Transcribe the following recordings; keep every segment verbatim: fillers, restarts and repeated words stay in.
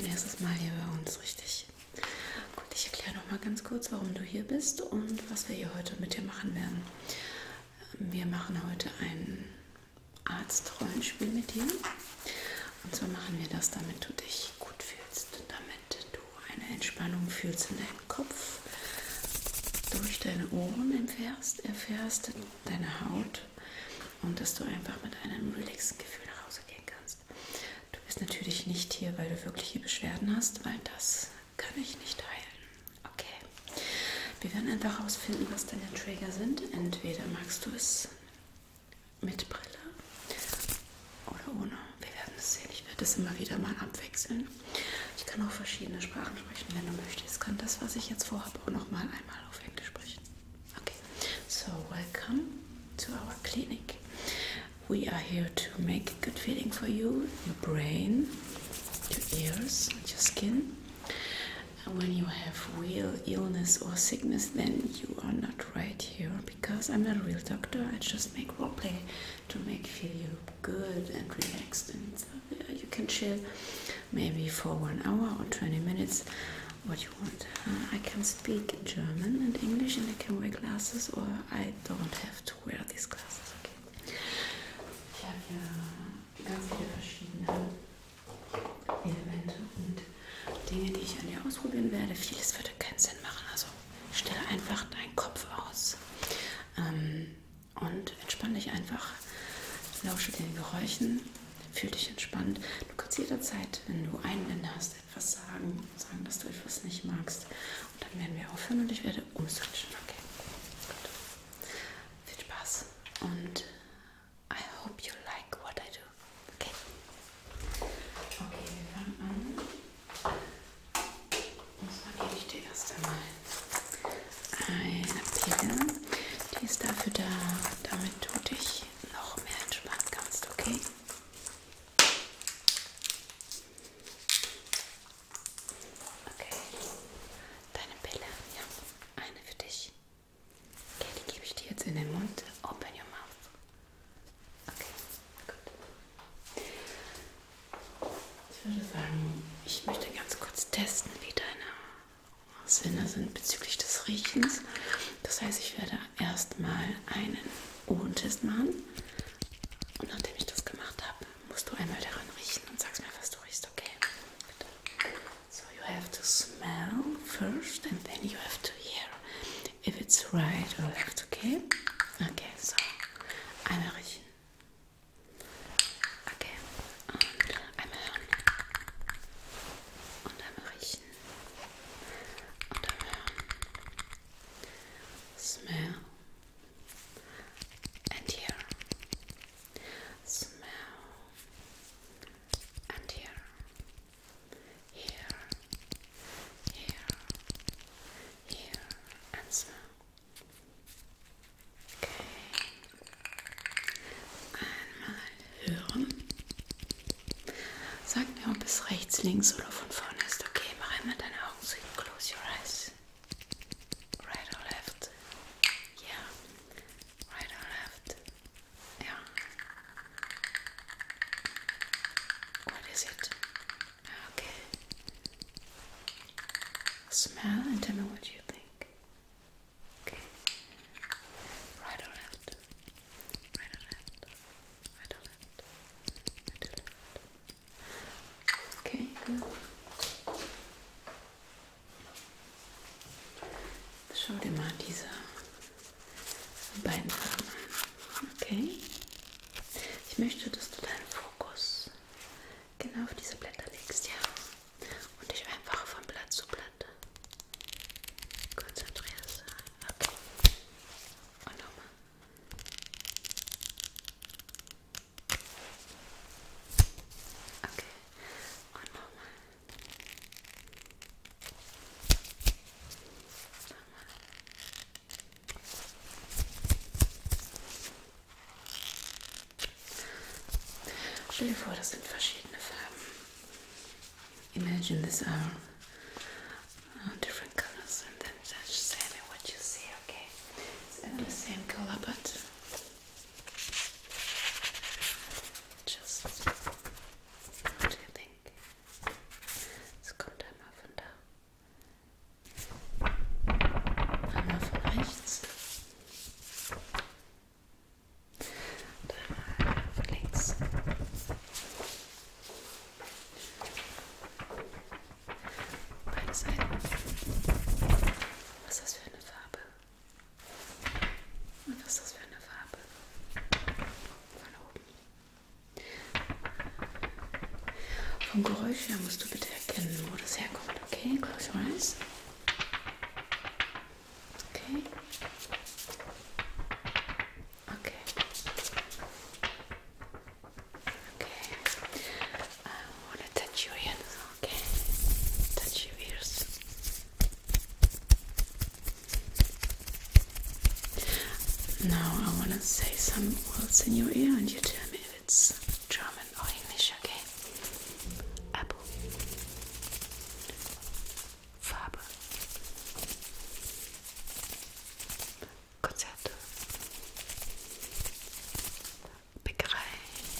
dein erstes Mal hier bei uns, richtig? Gut, ich erkläre noch mal ganz kurz, warum du hier bist und was wir hier heute mit dir machen werden. Wir machen heute ein Arztrollenspiel mit dir. Und zwar machen wir das, damit du dich gut fühlst, damit du eine Entspannung fühlst in deinem Kopf, durch deine Ohren erfährst, erfährst deine Haut und dass du einfach mit einem relaxten Gefühl nach Hause gehen kannst. Du bist natürlich nicht hier, weil du wirkliche Beschwerden hast, weil das kann ich nicht heilen. Okay. Wir werden einfach herausfinden, was deine Trigger sind. Entweder magst du es mit Brille oder ohne. Wir werden es sehen. Ich werde es immer wieder mal abwechseln. Ich kann auch verschiedene Sprachen sprechen, wenn du möchtest. Ich kann das, was ich jetzt vorhabe, auch noch mal einmal auf Englisch sprechen. Okay. So, welcome to our clinic. We are here to make a good feeling for you, your brain, your ears, your skin. When you have real illness or sickness, then you are not right here, because I'm not a real doctor. I just make roleplay to make feel you good and relaxed, and so you can chill maybe for one hour or twenty minutes, what you want. Uh, I can speak German and English, and I can wear glasses, or I don't have to wear these glasses. Okay. Ich habe hier ganz viele verschiedene Elemente und Dinge, die ich an dir ausprobieren werde. Vieles würde keinen Sinn machen. Also stelle einfach deinen Kopf aus ähm, und entspann dich einfach. Lausche den Geräuschen, fühl dich entspannt. Du kannst jederzeit, wenn du Einwände hast, etwas sagen, sagen, dass du etwas nicht magst. Und dann werden wir aufhören und ich werde umswitchen. Okay, gut. Viel Spaß und I hope you like what I do. Okay. Okay, wir fangen an. Und zwar gebe ich dir erst einmal eine Pille. Die ist dafür da, damit du dich noch mehr entspannen kannst, okay? Okay. Deine Pille, ja, eine für dich. Okay, die gebe ich dir jetzt in den Mund. Open your mouth. Okay, gut. Ich würde sagen, ich möchte ganz kurz testen, wie deine Sinne sind bezüglich des Riechens. Das heißt, ich werde erstmal einen Ohrentest machen. Und nachdem ich das gemacht habe, musst du einmal daran riechen und sagst mir, was du riechst, okay? Bitte. So, you have to smell first and then you have to hear if it's right or left, okay? Okay, so, einmal riechen. Okay, und einmal hören. Und einmal riechen. Und einmal hören. Smell and hear. Smell and hear. Hear, hear, hear and smell. Okay. Einmal hören. Sag mir, ob es rechts, links oder von vorne ist. Okay, mach einmal deine Augen zu. Close your eyes. Right or left? Yeah. Right or left? Yeah. What is it? Okay. Smell and tell me what you think. Okay. Right or left? Right or left? Right or left? Right or left? Okay, good. Schau dir mal diese beiden Farben an. Okay? Ich möchte, dass du deinen Fokus genau auf diese Blätter legst, ja? Und dich einfach von Blatt zu Blatt konzentrierst. Okay. Und nochmal. Okay. Und nochmal. Nochmal. Stell dir vor, das sind verschiedene Farben. Imagine these are uh, different colors and then just say me what you see, okay? It's not the same color, but just what do you think? Vom Geräusch her musst du bitte erkennen, wo das herkommt. Okay, close your eyes. Okay. Okay. Okay. I want to touch your ears. Okay. Touch your ears. Now I want to say some words in your ear and you tell me if it's German or English, okay? Apple. Farbe. Konzert. Bäckerei.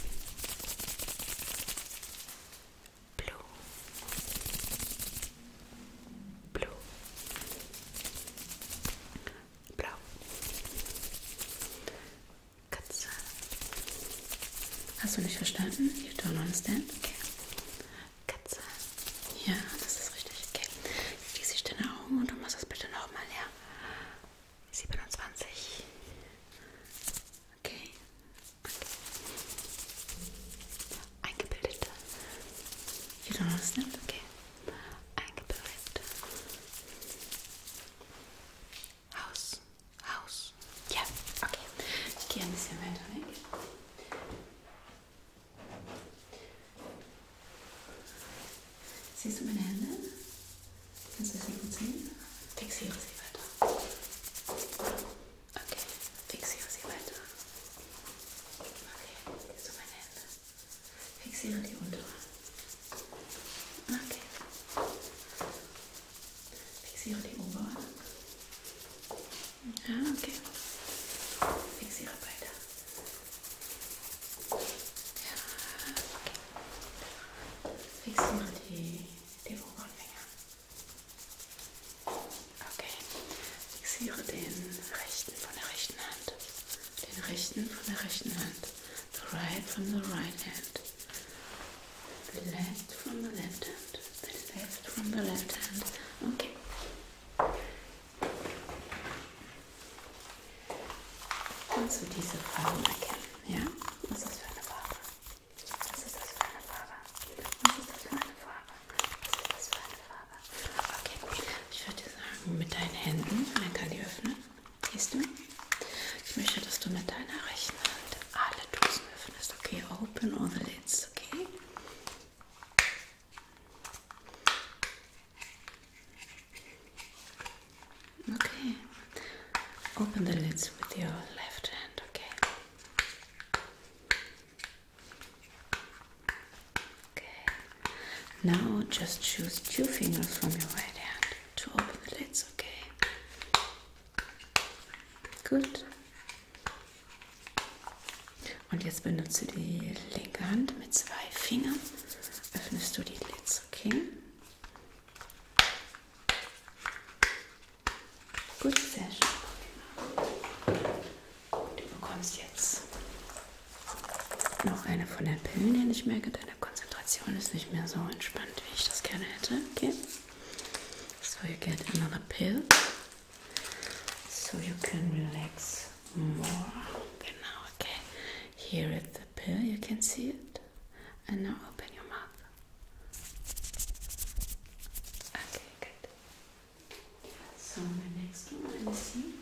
Blue. Blue. Blau. Katze. Hast du nicht verstanden? You don't understand? Okay. Katze. Ja, das ist richtig. Okay. Jetzt schließe ich deine Augen und du machst das bitte nochmal, ja? siebenundzwanzig. Okay. Okay. Eingebildet. You don't understand? Okay. Eingebildet. Haus. Haus. Ja, okay. Ich gehe ein bisschen weiter weg. Siehst du meine Hände? Kannst du sie gut sehen? Fixiere sie weiter. Okay, fixiere sie weiter. Okay, siehst du meine Hände? Fixiere die untere. Okay. Fixiere die obere. Ja, okay. Fixiere beide. Ja, okay. Fixiere die, die oberen Finger. Okay. Fixiere den rechten von der rechten Hand. Den rechten von der rechten Hand. The right from the right hand. The left from the left hand. The left from the left hand. Okay. Kannst du diese Farben erkennen? Ja? Was ist das für eine Farbe? Was ist das für eine Farbe? Was ist das für eine Farbe? Was ist das für eine Farbe? Okay, ich würde sagen, mit deinen Händen, man kann die öffnen. Siehst du? Ich möchte, dass du mit deiner rechten Hand alle Dosen öffnest. Okay, open all the lids, okay? Okay. Open the lids with your left hand, okay? Okay. Now just choose two fingers from your right hand to open the lids, okay? Gut. Und jetzt benutze die linke Hand mit zwei Fingern. Öffnest du die Lids, okay? Gut, sehr schön. Du bekommst jetzt noch eine von den Pillen, denn ich merke, deine Konzentration ist nicht mehr so entspannt, wie ich das gerne hätte. Okay? So you get another pill. So you can relax more. Genau, okay. Here is the pill, you can see it. And now open your mouth. Okay, good. So the next one, let me see.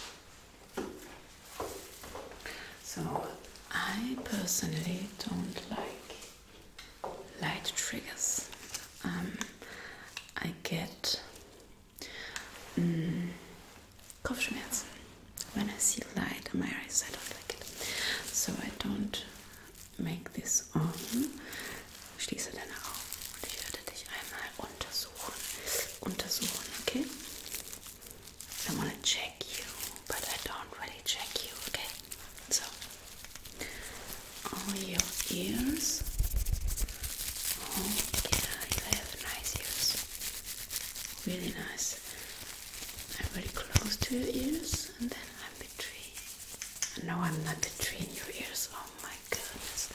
So I personally don't like light triggers. Um, I get mm, Kopfschmerzen when I see light in my eyes. I don't like it. So I don't make this on. Schließe deine Augen und ich werde dich einmal untersuchen. Untersuchen, okay? I want to check you, but I don't really check you, okay? So, all your ears. Oh, yeah, you have nice ears. Really nice. I'm really close to your ears, and then I'm between. No, I'm not between your ears. Oh my goodness.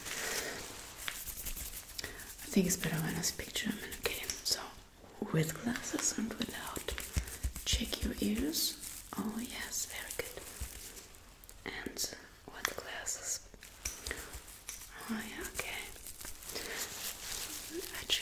I think it's better when I speak German, okay? So, with glasses and without. Check your ears. Oh yes, very good. And with glasses. Oh yeah, okay. I check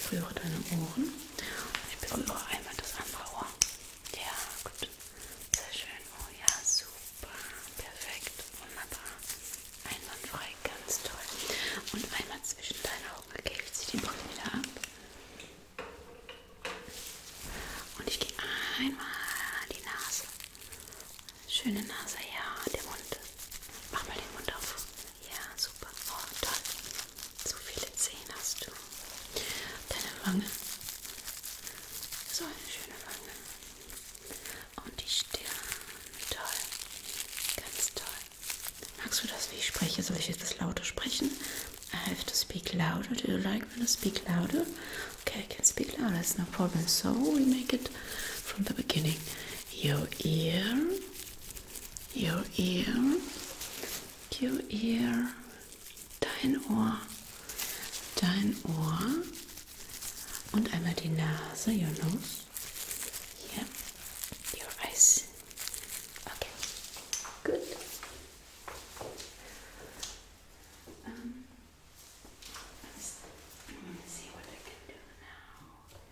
berühre deine Ohren. Ich berühre einmal das andere Ohr. Ja, gut. Sehr schön. Oh ja, super. Perfekt. Wunderbar. Einwandfrei. Ganz toll. Und einmal zwischen deinen Augen. Okay, ich ziehe die Brille wieder ab. Und ich gehe einmal die Nase. Schöne Nase, ja. Der Mund. Mach mal den Mund auf. Ja, super. Oh, toll. Zu viele Zähne hast du. Deine Wange. So eine schöne Wange. Und die Stirn. Toll. Ganz toll. Magst du das, wie ich spreche? Soll ich etwas lauter sprechen? I have to speak louder. Do you like me to speak louder? Okay, I can speak louder. That's no problem. So we make it from the beginning. Your ear. Your ear. Your ear. Dein Ohr. Dein Ohr. Und einmal die Nase. Your nose. Yeah. Your eyes. Okay. Good. Um, let's, let's see what I can do now.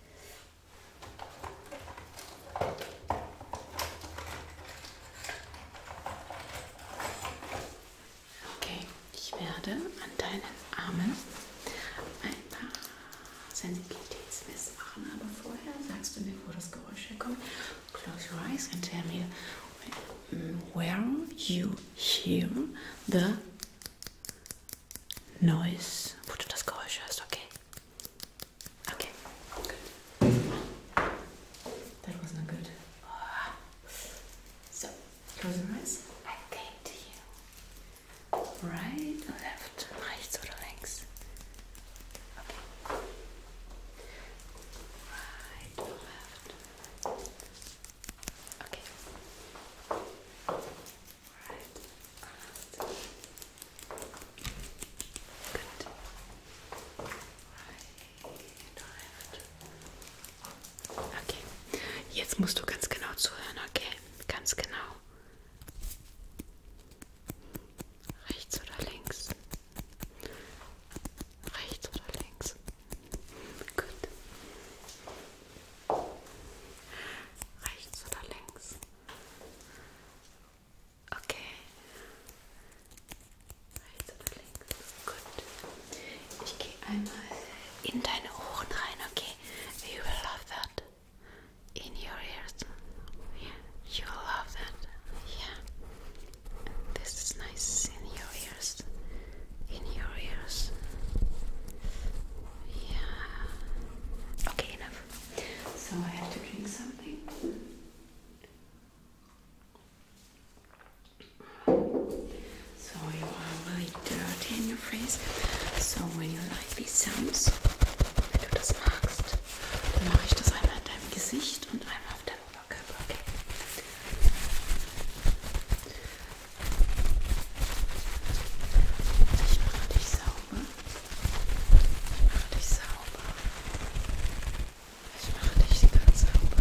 Okay, ich werde an deinen Armen ein paar Sensitivitätsmessen machen, aber vorher sagst du mir, wo das Geräusch herkommt. Close your eyes and tell me where you hear the noise. Wo du das Geräusch hörst, okay? Okay, good. That was not good. So, close your eyes. I came to you. Right or left? Rechts oder links? Okay. Right or left? Okay. Right or left? Good. Right or left? Okay. Jetzt musst du ganz genau zuhören, okay? Ganz genau. Rechts oder links? Rechts oder links? Gut. Rechts oder links? Okay. Rechts oder links? Gut. Ich gehe einmal in deine Ohren rein, okay? You will love that. In your ears. Yeah. You will love that. Yeah. This is nice in your ears. In your ears. Yeah. Okay, enough. So I have to drink something. So you are really dirty in your face. So when you like these sounds, wenn du das magst, dann mache ich das einmal in deinem Gesicht und einmal auf deinem Oberkörper, okay? Ich mache dich sauber. Ich mache dich sauber. Ich mache dich ganz sauber.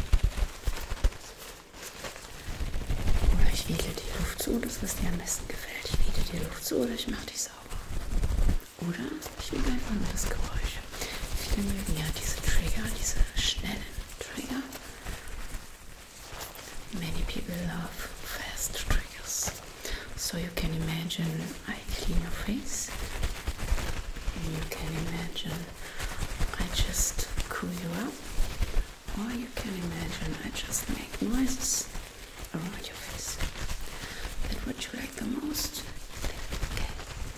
Oder ich wedle die Luft zu, das was dir am besten gefällt. Ich wedle die Luft zu oder ich mache dich sauber. Oder ich will einfach nur das Geräusch. Viele mögen ja diese Trigger, diese schnellen Trigger. Many people love fast triggers. So you can imagine I clean your face. And you can imagine I just cool you up. Or you can imagine I just make noises around your face. That's what you like the most. Okay.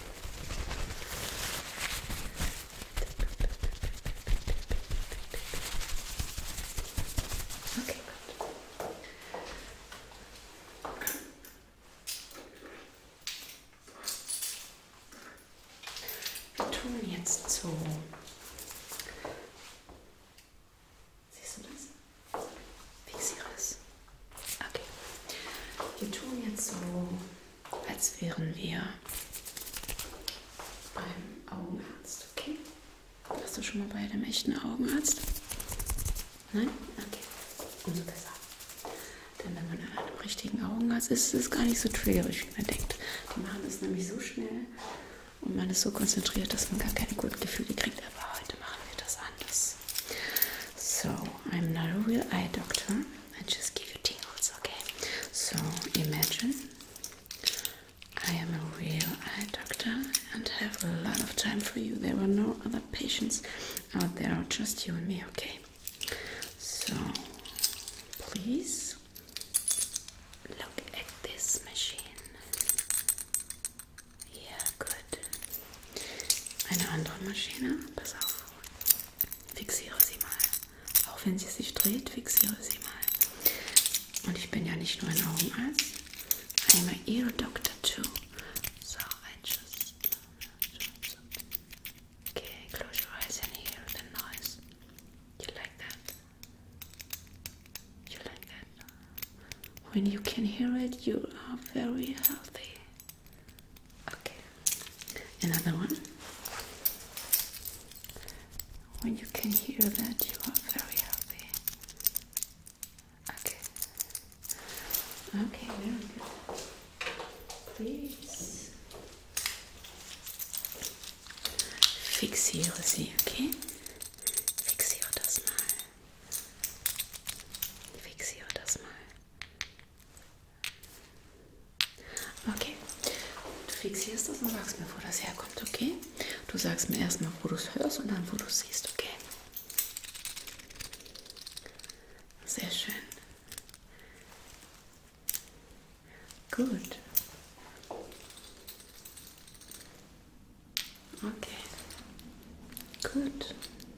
Okay, gut. Wir tun jetzt so. Siehst du das? Fixiere es. Okay. Wir tun jetzt so, als wären wir beim Augenarzt, okay? Warst du schon mal bei einem echten Augenarzt? Nein? Okay. Umso besser. Denn wenn man an einem richtigen Augenarzt ist, ist es gar nicht so triggerisch, wie man denkt. Die machen das nämlich so schnell und man ist so konzentriert, dass man gar keine guten Gefühle kriegt. Aber heute machen wir das anders. out there or just you and me? Okay. So, please look at this machine. Ja, gut. Eine andere Maschine, pass auf. Fixiere sie mal. Auch wenn sie sich dreht, fixiere sie mal. Und ich bin ja nicht nur ein Augenarzt. I'm an ear doctor too. So I just... Okay, close your eyes and hear the noise. You like that? You like that? When you can hear it, you are very healthy. Okay. Another one. When you can hear that, you are very healthy. Okay. Okay, very good. Please. Fixiere sie, okay? Fixiere das mal. Fixiere das mal. Okay. Du fixierst das und sagst mir, wo das herkommt, okay? Du sagst mir erstmal, wo du es hörst und dann, wo du es siehst, okay? Sehr schön. Gut. Okay. Gut.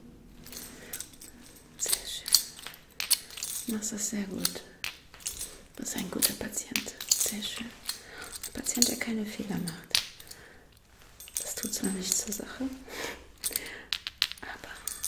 Sehr schön. Du machst das sehr gut. Du bist ein guter Patient. Sehr schön. Ein Patient, der keine Fehler macht. Das tut zwar nichts zur Sache, aber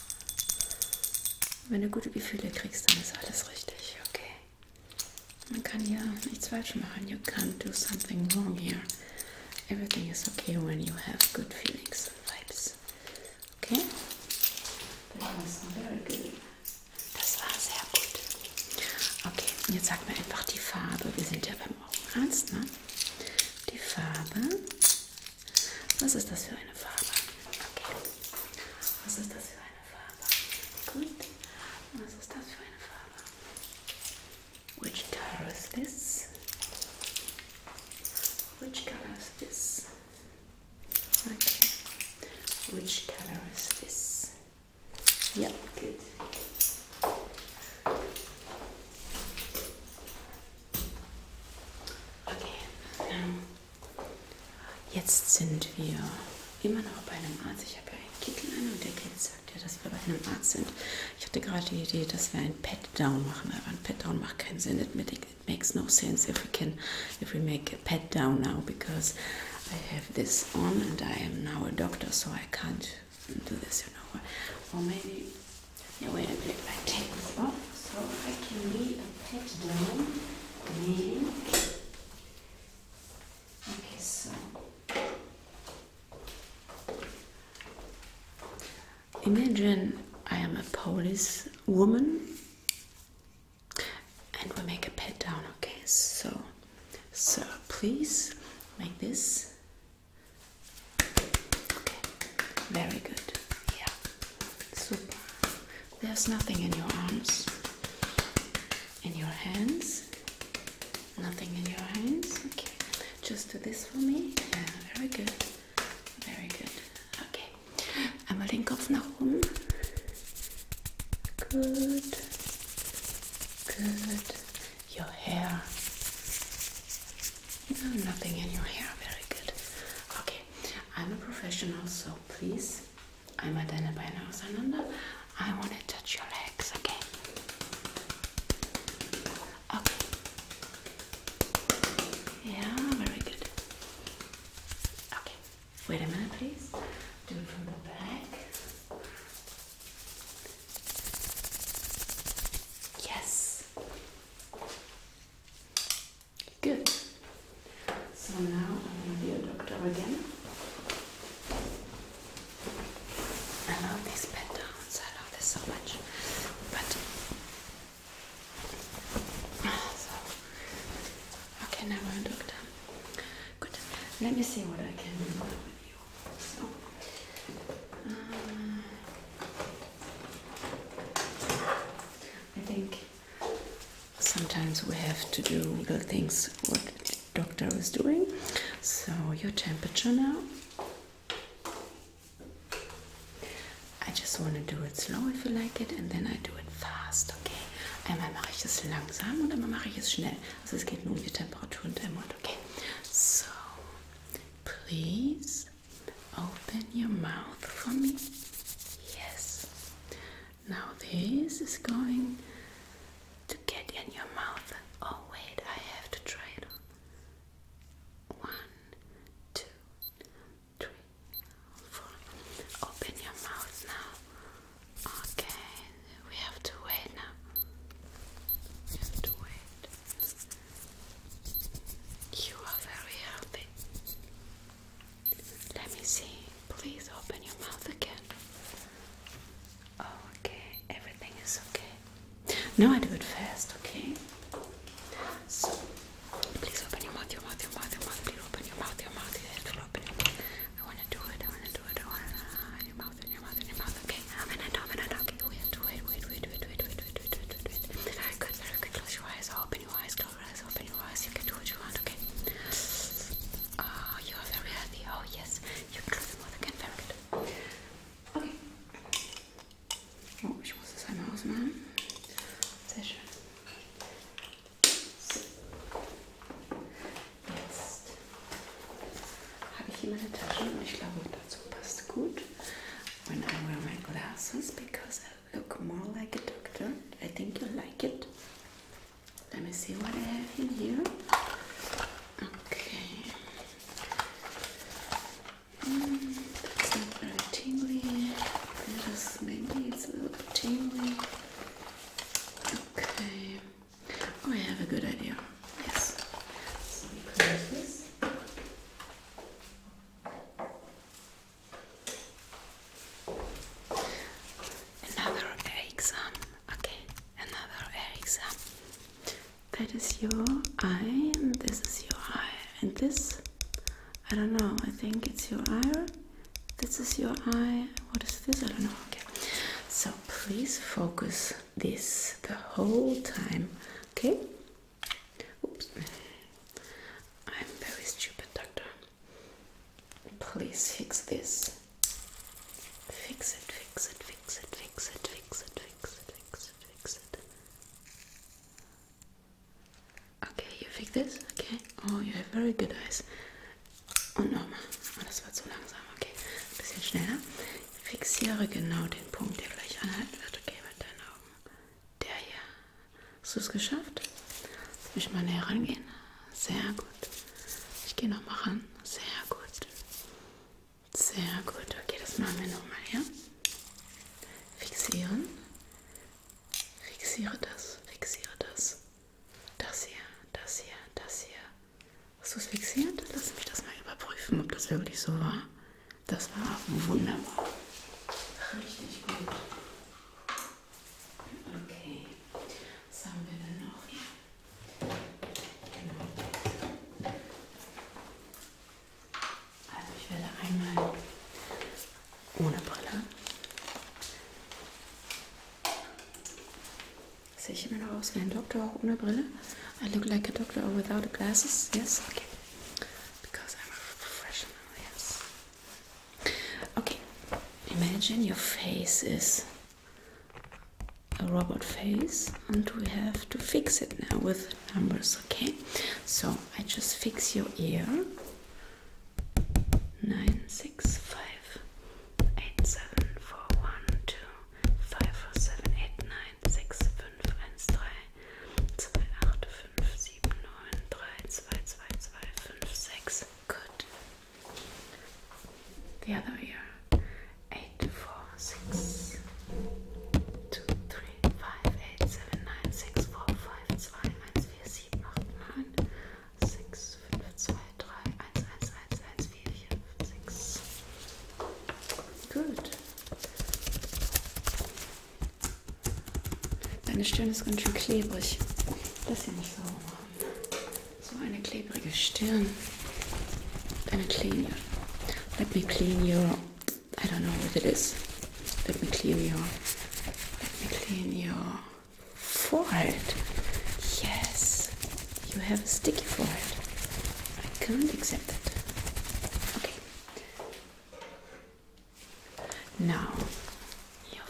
wenn du gute Gefühle kriegst, dann ist alles richtig, okay? Man kann hier nichts falsch machen. You can't do something wrong here. Everything is okay when you have good feelings and vibes. Okay? Das war very good. Das war sehr gut. Okay, jetzt sag mir einfach die Farbe. Wir sind ja beim Augenarzt, ne? Die Farbe. Was ist das für eine Farbe? Okay. Was ist das für eine Farbe? Gut. Was ist das für eine Farbe? Which color is this? Which color is this? Okay. Which color is this? Yeah, good. Okay. Um, jetzt sind wir immer noch bei einem Arzt. Ich habe ja einen Kittel an und der Kittel sagt ja, dass wir bei einem Arzt sind. Ich hatte gerade die Idee, dass wir ein Pat-Down machen, aber ein Pat-Down macht keinen Sinn. It, it makes no sense if we can, if we make a Pat-Down now, because I have this on and I am now a doctor, so I can't do this, you know. Or maybe, yeah, wait a minute, I take this off, so I can be a Pat-Down, meaning, okay, so, imagine I am a police woman and we make a pat down, okay? So, sir, please make this. Okay, very good. Yeah, super. There's nothing in your arms, in your hands. Nothing in your hands. Okay, just do this for me. Yeah, very good. Very good. Okay. Einmal den Kopf nach oben. Good. Good. Your hair. No, nothing in your hair. Very good. Okay. I'm a professional, so please. Einmal deine Beine auseinander. I want to touch your legs, okay? Okay. Yeah, very good. Okay. Wait a minute, please. Do it from the back. Yes. Good. So now I'm going to be a doctor again. I love these pet downs. I love this so much. But so okay, now I'm a doctor. Good. Let me see what I can do with you. So. Um, I think sometimes we have to do the things what the doctor is doing. So your temperature now. I just want to do it slow if you like it, and then I do it fast, okay? Einmal mache ich es langsam und einmal mache ich es schnell. Also es geht nur um die Temperatur und der Mund, okay? So, please open your mouth for me. Yes. Now this is going to get in your mouth. Oh wait, I have to try it on. One, two, three, four. Open your mouth now. Okay, we have to wait now. We have to wait. You are very healthy. Let me see. Please open your mouth again. Okay, everything is okay. Now I do it fast, okay? So, please open your mouth, your mouth, your mouth, your mouth. Please open your mouth, your mouth. You have to open your mouth. I want to do it, I want to do it. I want to, uh, your mouth, and your mouth, and your mouth. Okay, open it, open it, okay. We have to wait, wait, wait, wait, wait, wait, wait, wait, wait, wait, wait. Very good, very good. Close your eyes, open your eyes, close your eyes, open your eyes. You can do what you want, okay? Oh, you are very healthy. Oh, yes. You can close your mouth again, very good. Okay. Oh, ich muss das einmal ausmachen. Sehr schön. So. Jetzt habe ich hier meine Tasche und ich glaube, dazu passt gut. When I wear my glasses, because I look more like a doctor. I think you like it. Let me see what I have in here. Okay. Mm, that's not very tingly. That is, maybe it's a little bit tingly. Okay. Oh, I have a good idea. Yes. So we close this. Another exam. Okay, another exam. That is your eye, and this is your eye, and this, I don't know. I think it's your eye. This is your eye. What is this? I don't know. Okay. So please focus this the whole time. Okay. Oops. I'm very stupid, doctor. Please fix this. Fix it, fix it, fix it, fix it, fix it, fix it, fix it, fix it. Okay, you fix this? Okay. Oh, you have very good eyes. Und nochmal. Oh, das war zu langsam. Okay. Ein bisschen schneller. Fixiere genau den Punkt, der gleich anhalten wird. Okay, mit deinen Augen. Der hier. Hast du es geschafft? Lass mich mal näher rangehen. Sehr gut. Ich gehe nochmal ran. Sehr gut. Sehr gut. Okay, das machen wir nochmal, ja? Fixieren. Fixiere das. Fixiere das. Das hier. Das hier. Das hier. Hast du es fixiert? Lass mich das mal überprüfen, ob das wirklich so war. Das war wunderbar. Richtig gut. Okay. Was haben wir denn noch hier? Genau. Also ich werde einmal ohne Brille. Sehe ich immer noch aus wie ein Doktor, auch ohne Brille? I look like a doctor without the glasses? Yes? Okay. Because I'm a professional, yes. Okay. Imagine your face is a robot face and we have to fix it now with numbers, okay? So I just fix your ear. nine, six, five, eight, seven, four, one, two, five, four, seven, eight, nine, six, fünf, eins, drei, zwei, acht, fünf, sieben, neun, drei, zwei, zwei, zwei, fünf, sechs. Good. The other ear. eight, four, six, two, three, five, eight, seven, nine, six, four, five, zwei, eins, vier, sieben, acht, neun, sechs, fünf, zwei, drei, eins, eins, eins, eins, vier, vier, fünf, sechs. Good. Deine Stirn ist ganz schön klebrig. Das hier nicht so machen. So eine klebrige Stirn. Deine clean your. Let me clean your. I don't know what it is. Let me clean your. Let me clean your forehead. Yes. You have a sticky forehead. I can't accept it. Okay. Now, your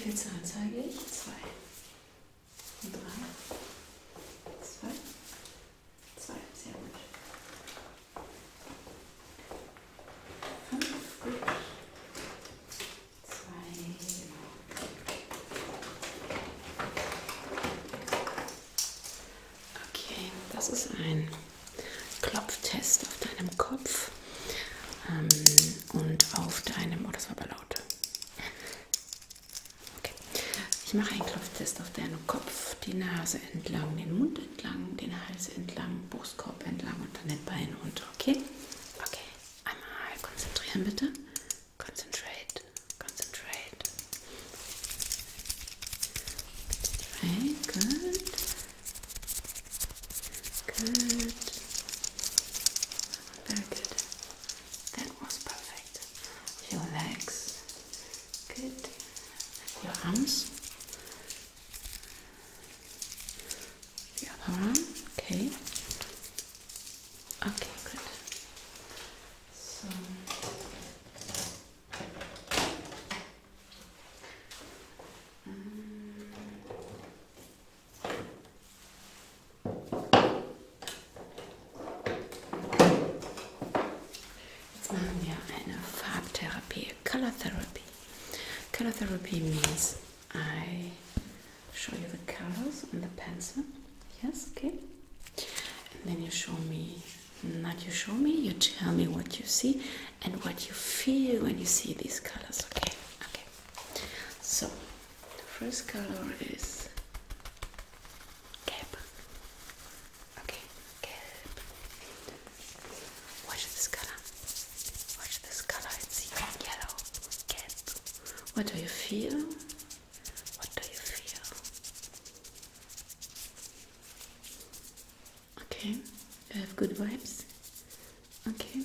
viel Zahlen zeige ich? Zwei. Drei. Zwei. Zwei. Sehr gut. Fünf. Gut. Zwei. Genau. Okay, das ist ein Klopftest auf deinem Kopf ähm, und auf deinem, oh, das war aber laut. Okay, ich mache einen Klopftest auf deinem Kopf, die Nase entlang, den Mund entlang, den Hals entlang, Brustkorb entlang und dann den Bein runter, okay? Okay, einmal konzentrieren bitte. Concentrate, concentrate. Okay, good. Good. Very good. That was perfect. Your legs. Good. Your arms. The other arm. Okay. Okay, good. So. Jetzt machen wir eine Farbtherapie, Color Therapy. Color Therapy means I show you the colors on the pencil. Yes, okay. And then you show me, not you show me, you tell me what you see and what you feel when you see these colors. Okay, okay. So, the first color is gelb. Okay, gelb. Watch this color. Watch this color. It's yellow. Gelb. What do you feel? What do you feel? Okay, you have good vibes. Okay.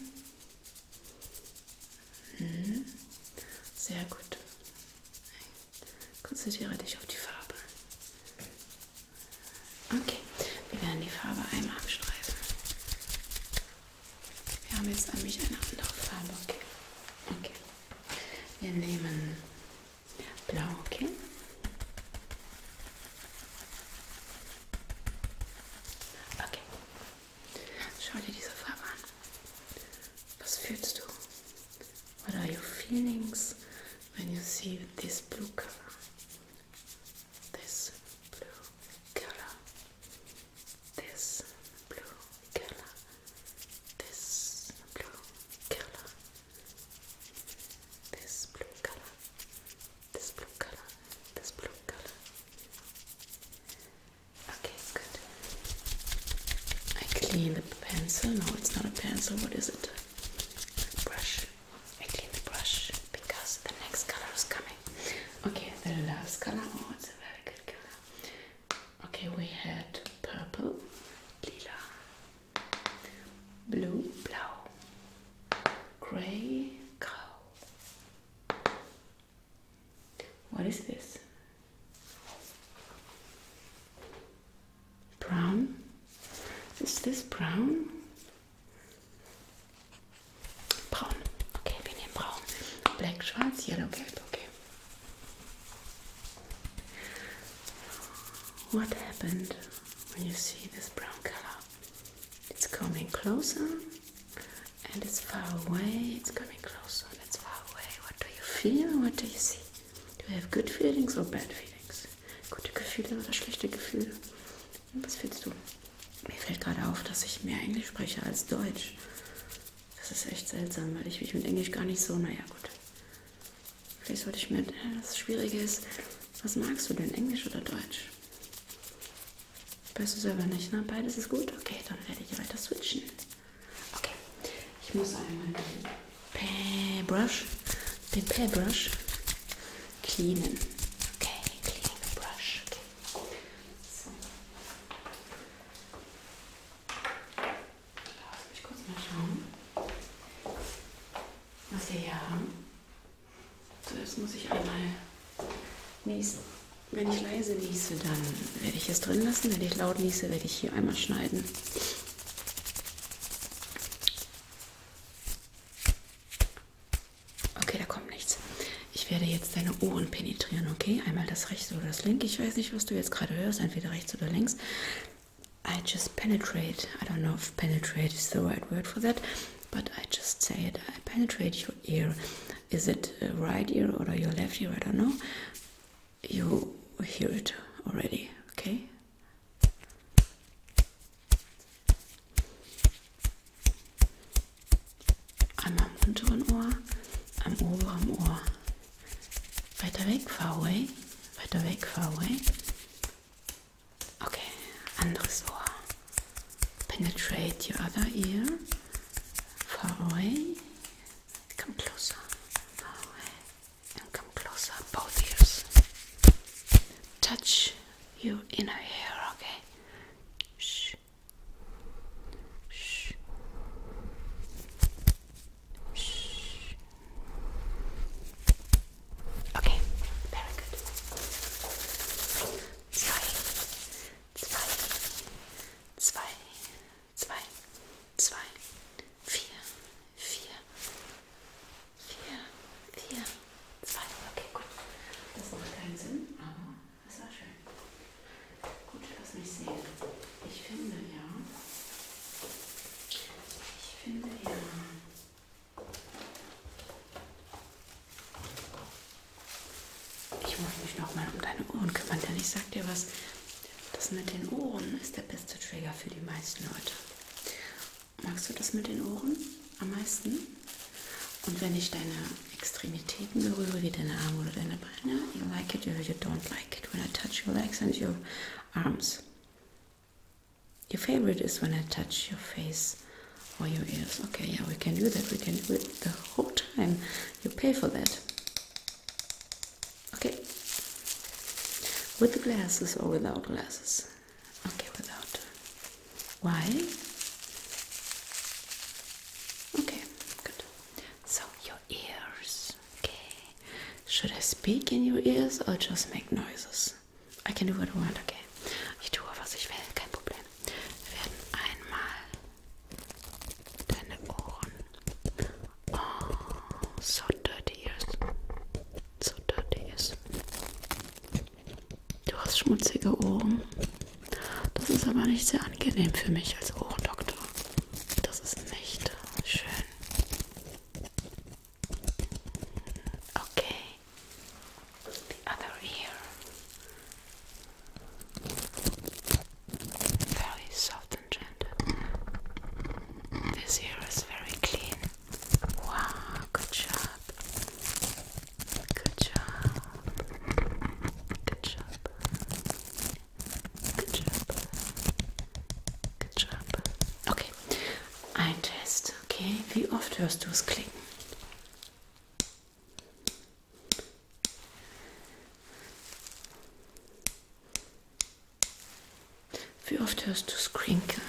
Mhm. Sehr gut. Konzentriere dich auf die Farbe. Okay, wir werden die Farbe einmal abstreifen. Wir haben jetzt nämlich eine andere Farbe. Okay. Okay. Wir nehmen Blau, okay? Okay. Schau dir diese Farbe an. Was fühlst du? What are your feelings when you see this blue color? This blue color. This blue color. This blue color. This blue color. This blue color. This blue color. Okay, good. I clean the pencil. No, it's not a pencil. What is it? Brush. I clean the brush because the next color is coming. Okay, the last color. Oh, it's a very good color. Okay, we had purple, lila, blue, blau, gray, grau. What is this? Brown? Is this brown? Braun. Okay, wir nehmen braun. Black, schwarz, yellow, gelb. Okay. What happened when you see this brown color? It's coming closer and it's far away. It's coming closer and it's far away. What do you feel? What do you see? Do you have good feelings or bad feelings? Gute Gefühle oder schlechte Gefühle? Was fühlst du? Mir fällt gerade auf, dass ich mehr Englisch spreche als Deutsch. Das ist echt seltsam, weil ich mich mit Englisch gar nicht so, naja gut. Vielleicht sollte ich mir, das Schwierige ist, was magst du denn, Englisch oder Deutsch? Weißt du selber nicht, ne? Beides ist gut? Okay, dann werde ich weiter switchen. Okay, ich muss einmal den Paintbrush, den Paintbrush cleanen. Okay, clean the brush. Okay. So. Lass mich kurz mal schauen, was wir hier haben. Zuerst muss ich einmal niesen. Wenn ich leise niese, dann werde ich es drin lassen. Wenn ich laut niese, werde ich hier einmal schneiden. Okay, da kommt nichts. Ich Ich werde jetzt deine Ohren penetrieren, okay? Einmal das rechte oder das linke. Ich weiß nicht, was du jetzt gerade hörst, entweder rechts oder links. I just penetrate. I don't know if penetrate is the right word for that, but I just say it. I penetrate your ear. Is it a right ear or your left ear? I don't know. You hear it already, okay? Einmal am unteren Ohr, am oberen Ohr. Weiter weg, far away. Weiter weg, far away. Okay, anderes Ohr. Penetrate your other ear. Far away. Come closer. Far away. And come closer. Both ears. Touch your inner ear, okay? Shh. Shh. Shh. Okay, very good. Zwei. Zwei. Zwei. Zwei. Zwei. Vier. Vier. Vier. Vier. Zwei. Okay, gut. Das macht keinen Sinn, aber das war schön. Gut, lass mich sehen. Ich finde ja. Ich finde ja. Ich muss mich nochmal um deine Ohren kümmern, denn ich sag dir was. Das mit den Ohren ist der beste Trigger für die meisten Leute. Magst du das mit den Ohren am meisten? Und wenn ich deine Extremitäten berühre, wie deine Arme oder deine Beine, you like it or you don't like it when I touch your legs and your arms. Your favorite is when I touch your face or your ears. Okay, yeah, we can do that. We can do it the whole time. You pay for that. Okay. With the glasses or without glasses? Okay, without. Why? Okay, good. So, your ears. Okay. Should I speak in your ears or just make noises? I can do what I want, okay. Ich tue, was ich will, kein Problem. Wir werden einmal deine Ohren. Oh, so dirty ears. So dirty ears. Du hast schmutzige Ohren. Das ist aber nicht sehr angenehm für mich als Ohrendoktor. Das ist nicht schön. Okay. The other ear. Very soft and gentle. This ear is very clean. Wow, good job. Good job. Good job. Good job. Good job. Okay, ein Test. Okay, wie oft hörst du es klicken? Wie oft hörst du es krinkeln?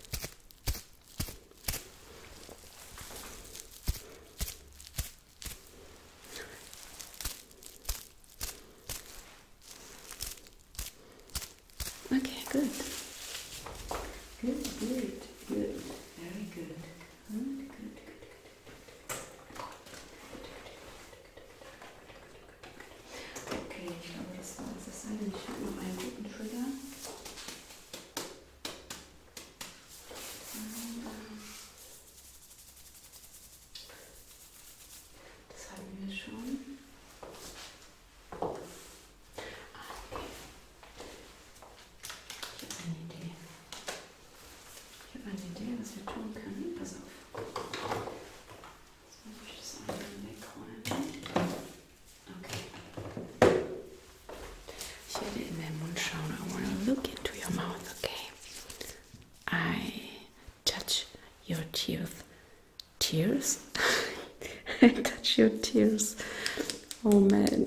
Okay, good. Good, good, good. Very good. Good, good, good, good. Okay, ich glaube, das soll es sein. Ich habe noch einen guten Trigger. Das haben wir schon. Was wir tun können. Pass auf. Jetzt muss ich das einmal wegräumen. Okay. Ich werde in deinen Mund schauen. I want to look into your mouth, okay? I touch your teeth. Tears? I touch your tears. Oh man.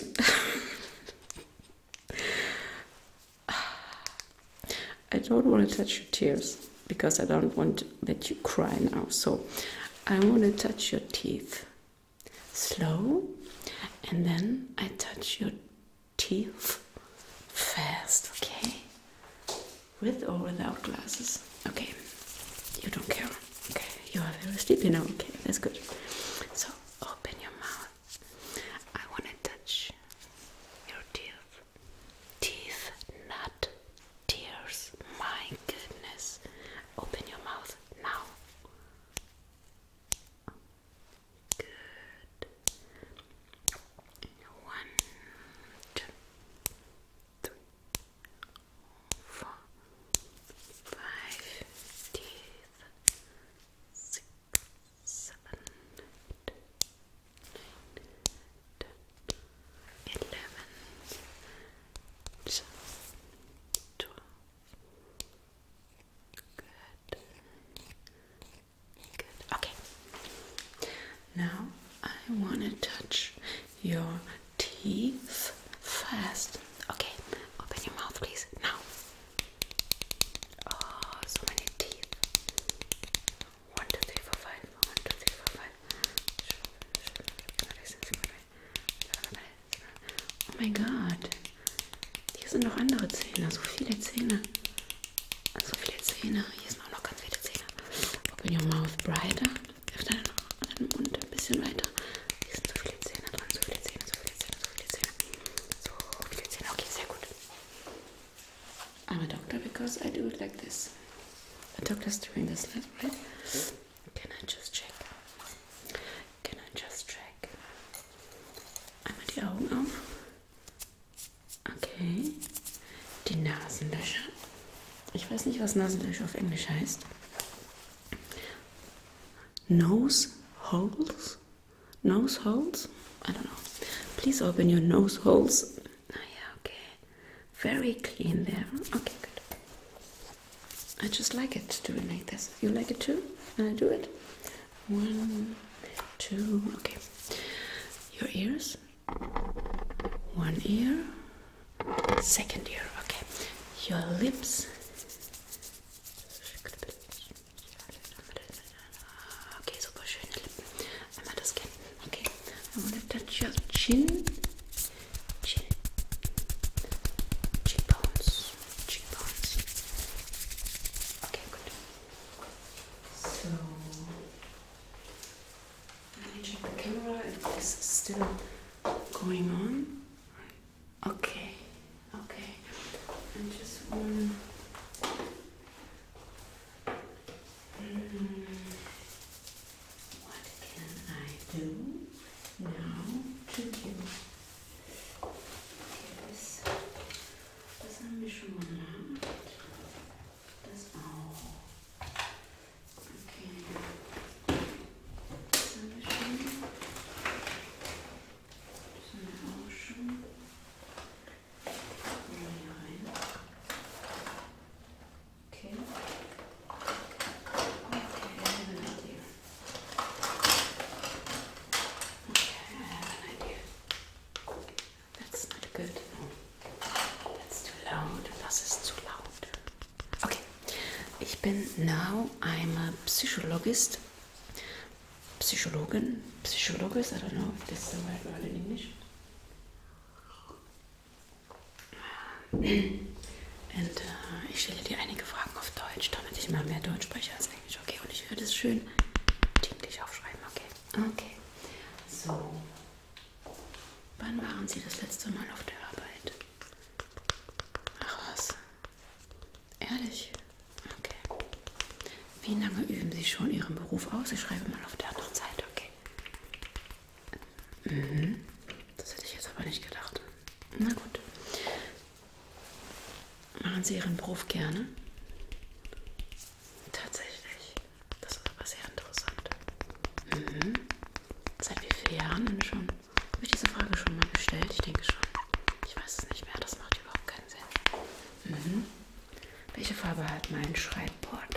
I don't want to touch your tears. Because I don't want to let you cry now. So I want to touch your teeth slow, and then I touch your teeth fast, okay? With or without glasses. Okay, you don't care. Okay, you are very sleepy now. Okay, that's good. So open your mouth. I want to touch Now I wanna touch your teeth fast. Okay, open your mouth, please. Now. Oh, so many teeth. One, two, three, four, five. One, two, three, four, five. Oh mein Gott. Hier sind noch andere Zähne. So viele Zähne. So viele Zähne. Hier sind auch noch ganz viele Zähne. Open your mouth brighter. Öffne deinen Mund ein bisschen weiter. Hier sind so viele Zähne dran. So viele Zähne, so viele Zähne, so viele Zähne. So viele Zähne. Okay, sehr gut. I'm a doctor because I do it like this. A doctor's doing this, right? Can I just check? Can I just check? Einmal die Augen auf. Okay. Die Nasenlöcher. Ich weiß nicht, was Nasenlöcher auf Englisch heißt. Nose holes? Nose holes? I don't know. Please open your nose holes. Ah ja, okay. Very clean there. Okay, good. I just like it doing like this. You like it too? Can I do it? One, two, okay. Your ears. One ear. Second ear, okay. Your lips. Okay, super schöne Lippen. Einmal das Kinn. Okay. I want to touch your chin. Chin. Cheekbones. Cheekbones. Okay, good. So, let me check the camera if this is still going on. Okay. Okay. And just one. Mm, what can I do now to you? Okay, das, das haben wir schon gemacht. Das auch. Okay. Das haben wir schon. Das haben wir auch schon. Hier rein. Okay. Okay, I have an idea. Okay, I have an idea. That's not good. No. That's too loud. Das ist zu laut. Okay. Ich bin now, I'm a psychologist. Psychologin? Psychologist? I don't know if this is the right word in English. Und äh, ich stelle dir einige Fragen auf Deutsch, damit ich mal mehr Deutsch spreche als Englisch. Okay, und ich werde es schön dienlich aufschreiben. Okay. Okay. So. Wann waren Sie das letzte Mal auf der Arbeit? Ach was. Ehrlich? Okay. Wie lange üben Sie schon Ihren Beruf aus? Ich schreibe mal auf der anderen Seite. Okay. Mhm. Das hätte ich jetzt aber nicht gedacht. Na gut. Machen Sie Ihren Beruf gerne? Tatsächlich. Das ist aber sehr interessant. Mhm. Seit wie vielen Jahren denn schon? Habe ich diese Frage schon mal gestellt? Ich denke schon. Ich weiß es nicht mehr. Das macht überhaupt keinen Sinn. Mhm. Welche Farbe hat mein Schreibboard?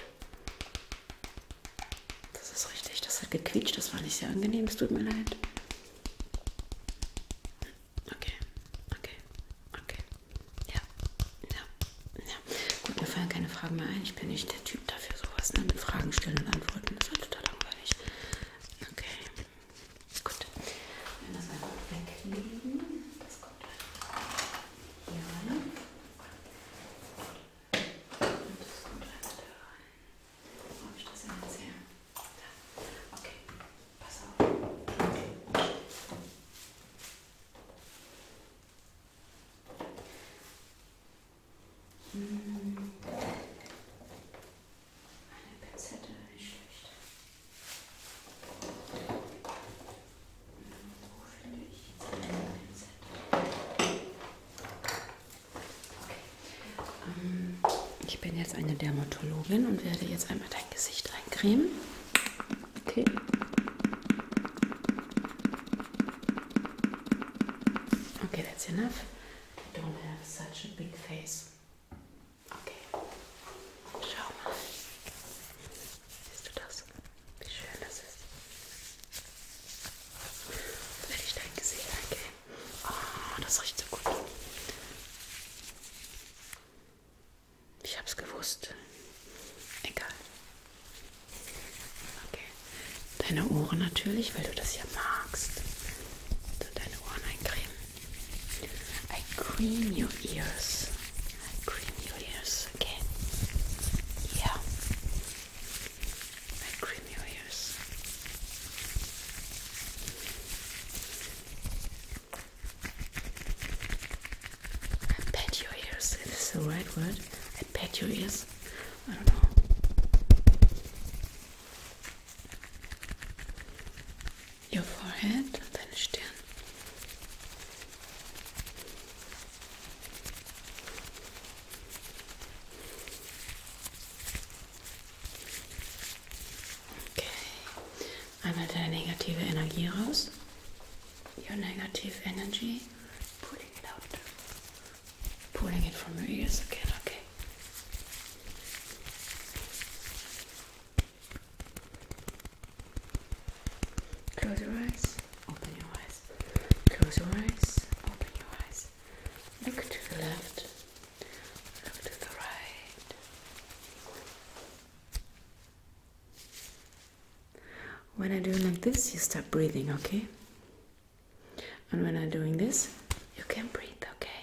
Das ist richtig. Das hat gequietscht. Das war nicht sehr angenehm. Es tut mir leid. Okay. Okay. Okay. Ja. Ja. Ja. Gut, mir fallen keine Fragen mehr ein. Ich bin nicht der Typ dafür, sowas, ne? Mit Fragen stellen und antworten. Das wird total langweilig. Okay. Gut. Wenn das einfach weglegen. Das kommt einfach hier rein. Und das kommt einfach da rein. Wo habe ich das denn jetzt her? Da. Okay. Pass auf. Okay. Hm. Eine Pinzette, nicht schlecht. Wo finde ich jetzt eine Pinzette? Okay. Ähm, ich bin jetzt eine Dermatologin und werde jetzt einmal dein Gesicht eincremen. Okay. Okay, that's enough. I don't have such a big face. Okay. Schau mal. Siehst du das? Wie schön das ist. deine Ohren natürlich, weil du das ja magst. So deine Ohren eincremen. I cream your ears. I cream your ears, okay? Yeah. I cream your ears. I pet your ears. Is this the right word? I pet your ears? I don't know. Your forehead, deine Stirn. Okay. Einmal deine negative Energie raus. Your negative energy. Pulling it out. Pulling it from your ears again, okay. Close your eyes, open your eyes. Close your eyes, open your eyes. Look to the left, look to the right. When I do like this, you start breathing, okay? And when I'm doing this, you can breathe, okay?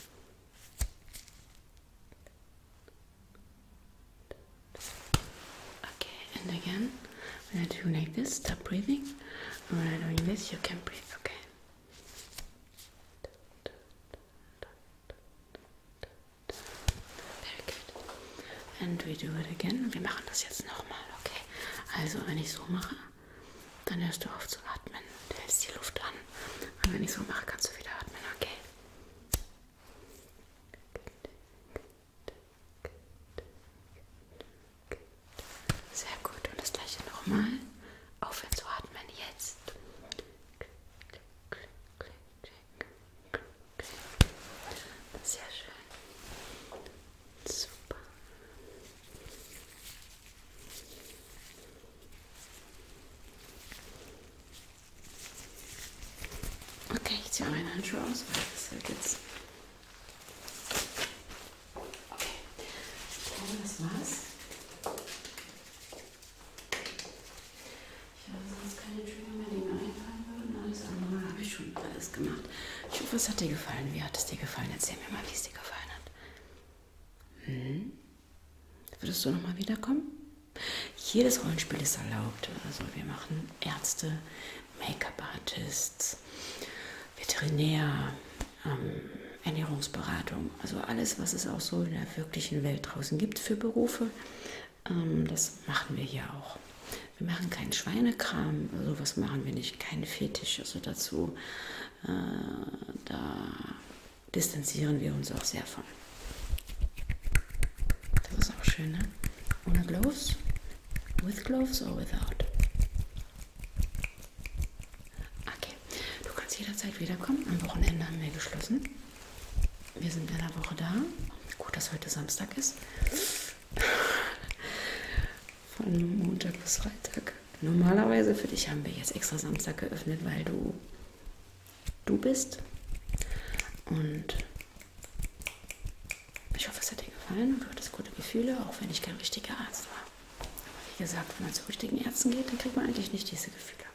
Okay, and again, when I do like this, stop breathing. And when I'm doing this, you can breathe, okay? Very good. And we do it again. Wir machen das jetzt nochmal, okay? Also, wenn ich so mache, dann hörst du auf zu atmen. Du hältst die Luft an. Und wenn ich so mache, kannst du wieder atmen, okay? Sehr gut. Und das gleiche nochmal. Aufhören zu atmen. Jetzt. Sehr schön. Super. Okay, ich ziehe meine Handschuhe aus, weil das wird jetzt. Okay, ich glaube, das war's. Ich habe sonst keine Trigger mehr, die mir einfallen würden. Alles andere habe ich schon alles gemacht. Ich hoffe, es hat dir gefallen. Wie hat es dir gefallen? Erzähl mir mal, wie es dir gefallen hat. Hm? Würdest du nochmal wiederkommen? Jedes Rollenspiel ist erlaubt. Also wir machen Ärzte, Make-up-Artists, Veterinär, ähm, Ernährungsberatung, also alles, was es auch so in der wirklichen Welt draußen gibt für Berufe, ähm, das machen wir hier auch. Wir machen keinen Schweinekram, sowas machen wir nicht, keinen Fetisch, also dazu, äh, da distanzieren wir uns auch sehr von. Das ist auch schön, ne? Ohne Gloves? With gloves or without? Jederzeit wiederkommen. Am Wochenende haben wir geschlossen. Wir sind in der Woche da. Gut, dass heute Samstag ist. Von Montag bis Freitag. Normalerweise für dich haben wir jetzt extra Samstag geöffnet, weil du du bist. Und ich hoffe, es hat dir gefallen und du hattest gute Gefühle, auch wenn ich kein richtiger Arzt war. Aber wie gesagt, wenn man zu richtigen Ärzten geht, dann kriegt man eigentlich nicht diese Gefühle.